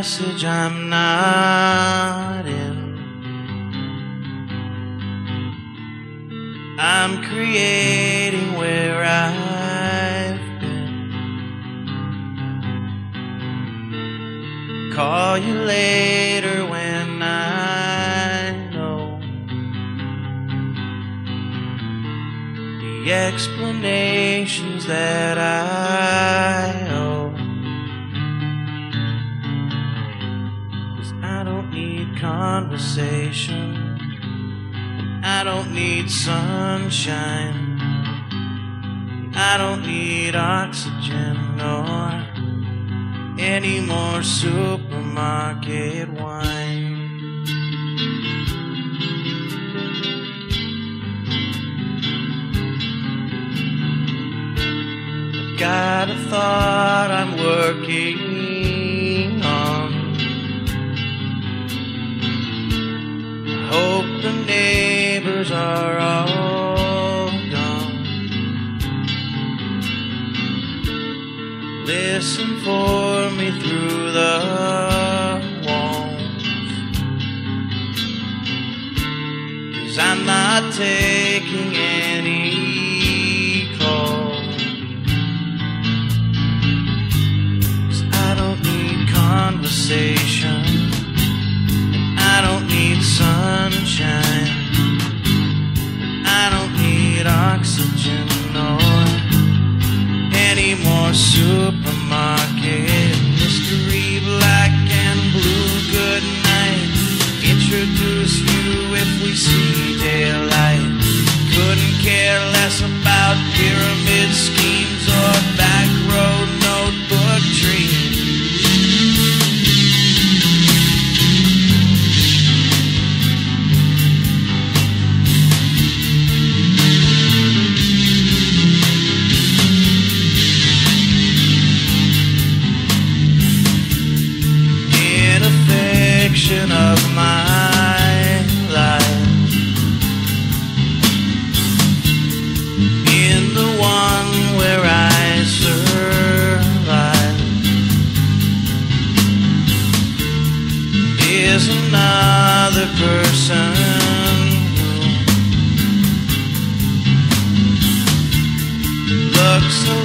passage I'm not in. I'm creating where I've been. Call you later when I know the explanations that I owe. 'Cause I don't need conversation, I don't need sunshine, I don't need oxygen or any more supermarket wine. I've got a thought I'm working on. I hope the neighbors are all gone. Listen for me through the walls, 'cause I'm not taking any calls. 'Cause I don't need conversation, I don't need sunshine, I don't need oxygen or any more supermarket mystery. Black and blue, good night. Introduce you if we see daylight. Couldn't care less about pyramid schemes or back road notebook dreams. Of my life, in the one where I survive, is another person who looks